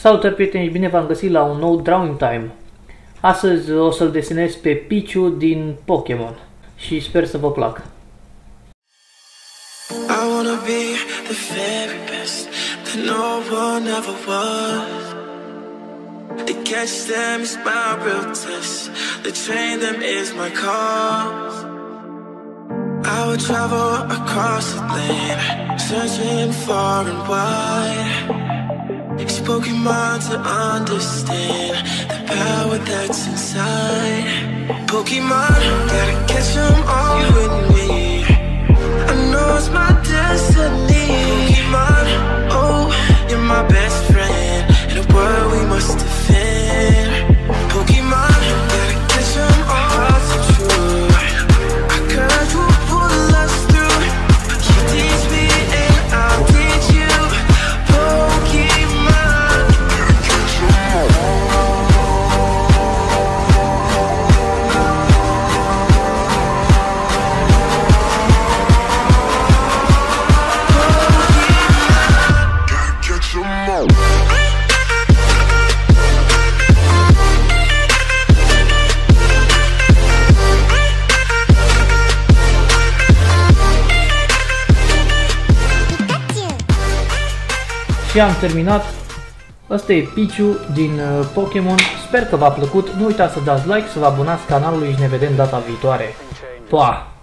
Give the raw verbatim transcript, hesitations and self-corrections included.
Salutări prieteni, bine v-am găsit la un nou Drawing Time. Astăzi o să-l desenez pe Pichu din Pokémon și sper să vă placă. I wanna be the very best that no one ever was. To catch them is my real test. To train them is my cause. I would travel across the land, searching far and wide. It's Pokemon to understand the power that's inside. Pokemon, gotta catch them all with me. I know it's my destiny. Pokemon, oh, you're my best friend in a world we must defend. Pokemon, gotta catch them all to true. I could you pull us through. You teach me and I'll teach you. Pokemon, gotta catch them all. Și am terminat. Asta e Pichu din uh, Pokémon. Sper că v-a plăcut. Nu uitați să dați like, să vă abonați canalului și ne vedem data viitoare. Pa!